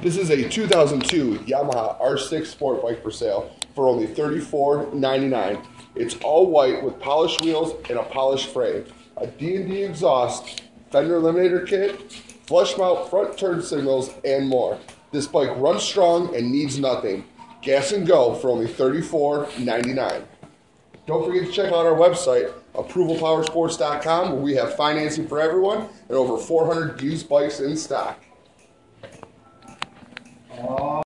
This is a 2002 Yamaha R6 sport bike for sale for only $34.99. It's all white with polished wheels and a polished frame, a D&D exhaust, fender eliminator kit, flush mount front turn signals, and more. This bike runs strong and needs nothing. Gas and go for only $34.99. Don't forget to check out our website, approvalpowersports.com, where we have financing for everyone and over 400 used bikes in stock.